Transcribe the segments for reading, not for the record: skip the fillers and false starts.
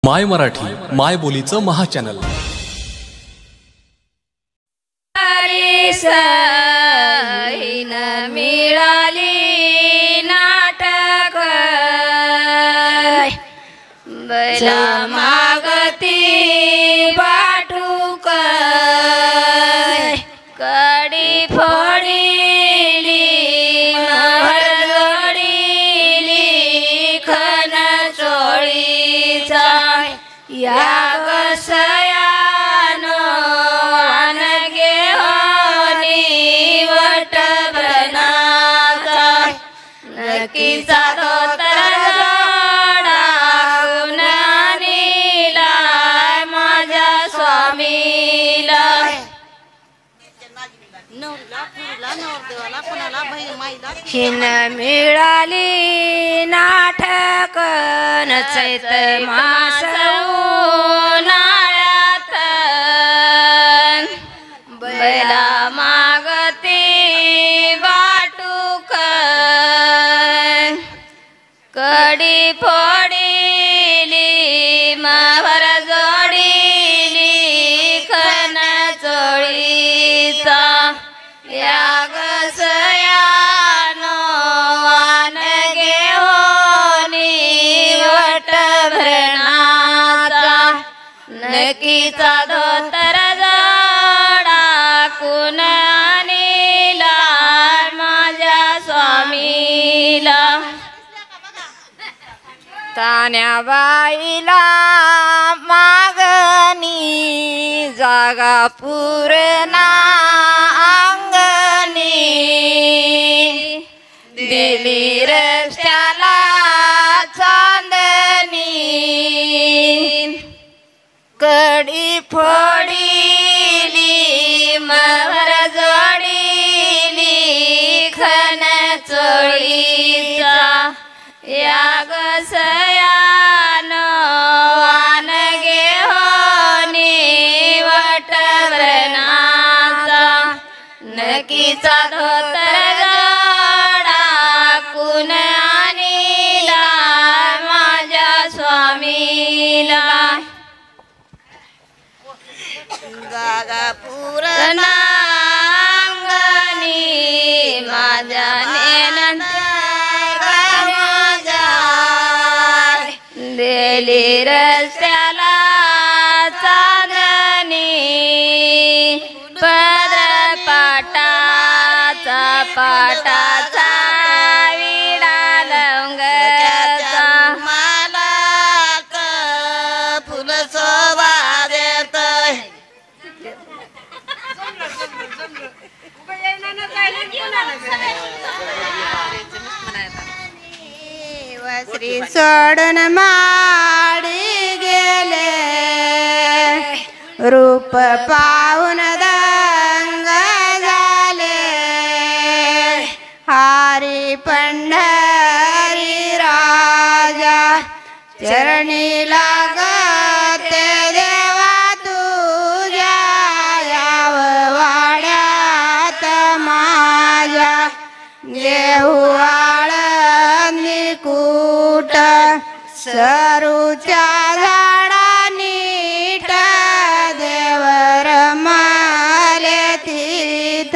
माय मराठी माय बोलीचं महाचॅनल. सैन मिळाली नाटक बैला मागती बाटूक कडी फोडीली महर जोडीली खन चोळीचा या गसयानो अनगे वट बनाचा नकीचा धोतर जोडा कुणानीला माझ्या स्वामीला हिन मिळाली नाटक चैत मास उन्हाळ्यात बैला मागती वाटूक कडी फोडीली मावर जोडीली खन चोळीचा या गसयानो वानगे होनी वट भरणाचा नकीचा धोतर जोडा कुणानीला माझ्या स्वामीला तान्याबाईला मागणी जागा पूर्णा अंगणी दिली रस्त्याला चांदणी कडी फोडीली महर जोडीली खन चोळीचा या गसयानो वानगे होनी वट भरणाचा नकीचा धोतर जोडा कुणानीला माझ्या स्वामीला जागा पूर्ण अंगणी माझ्या दिली रस्त्याला चांदणी पदर पाटाचा पाटाचा विडा लवंगाचा मला फुल शोभा देत श्री सोडून माडी गेले रूप पाहून दंग झाले हारी पंढरी राजा चरणी लागते देवा तुझ्या याव वाड्यात माझ्या देहू कूट सरूच्या झाडा नीट देवर माले तीथ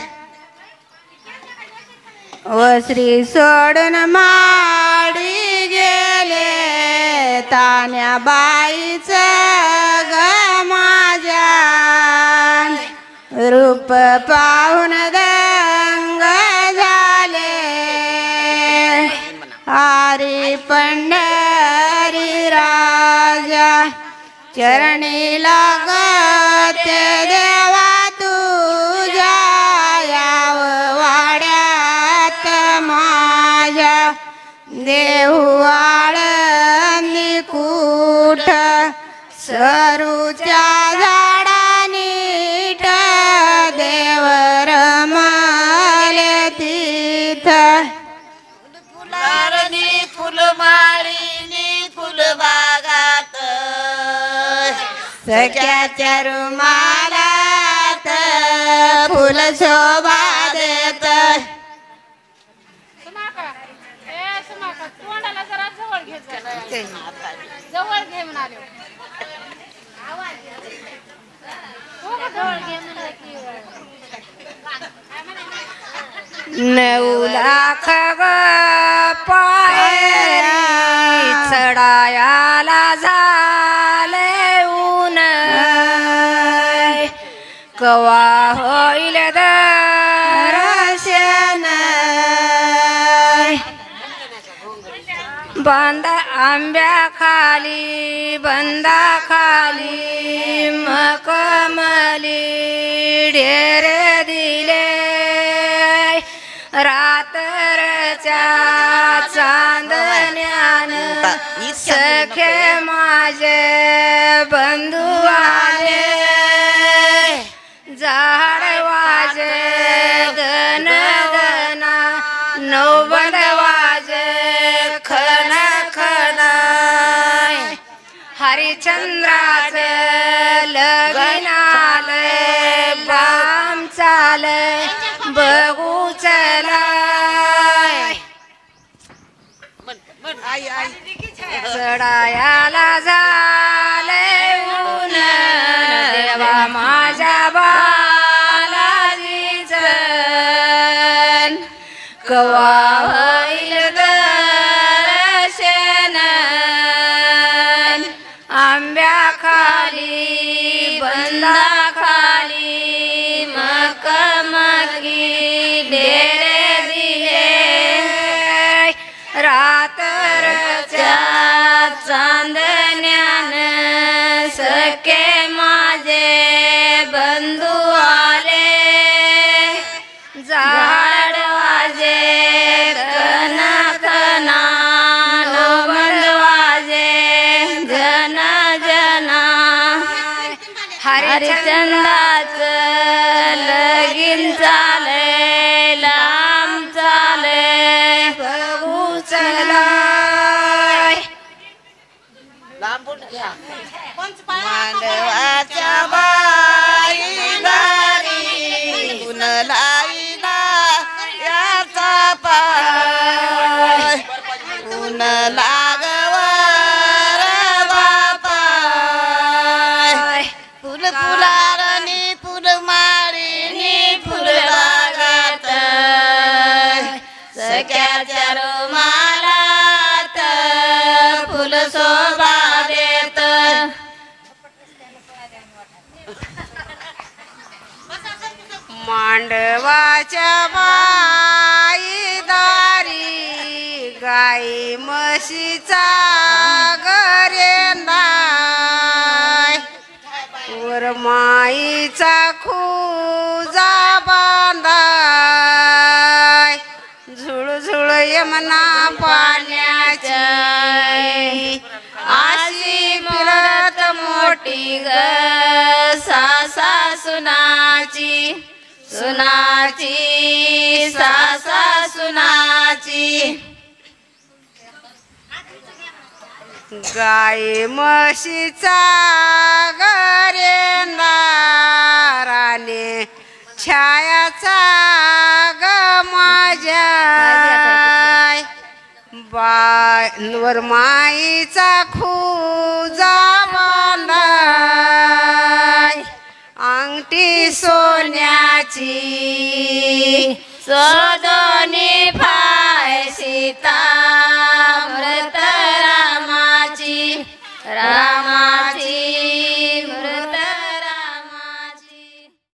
व श्री सोडून माडी गेले तान्या बाईच ग माझ्या रूप पाहून दंग झाले हारी पंढरी राजा चरणी लागते देवा तुझ्या याव वाड्यात माझ्या देहू आळंदी कूठ सरूच्या झाडा नीट देवर माले तीथ फुलमाळीनी फुलबागात सख्याच्या रुमालात फुल शोभा देत 9 लाख ग पायरी चढायाला झाले ऊन कवा होईल दर्शन बंद आंब्या खाली बंदा खाली मकमली ढेरे दिले रात्रच्या चांदण्यान सखे माझे बंधू आले झाड वाजे गण गणा नौबंद वाजे खन खन हरिचंद्राचे लगीन आलंय बाम चालय बघू चलाय चढायाला झाले ऊन देवा माझ्या बालाजीच कवा होईल दर्शन आंब्या खाली बंदा खाली मकमकी डेरे दिले रात्रच्या चांदण्यान सखे माझे बंधू आले झाड वाजे कन कना नवबंद वाजे जन जना हरिचंद्राचं लगीन चाले लांब चाले बघू चलाय मांडवाच्या बाई दारी गुण लाईला याचा पाय गुण लागवर बापाय फुल फुलारणी फुल माळीनी फुल बागात सख्याच्या रुमालात फुल शोभा देत मांडवाच्या बाई दारी गाई म्हशीचा गरेंदा वर माईचा खूजा बांधाय झुळझुळ यमुना पाण्याची आशी फिरत मोठी ग सासा सुनाची सुनाची सासा सुनाची गाय म्हशीचा गरेंदाराने छायाचा ग माझ्या बावर माईचा खूजा बांधाय अंगठी सोन्याची सदनी पाय सीता मृत रामाची रामा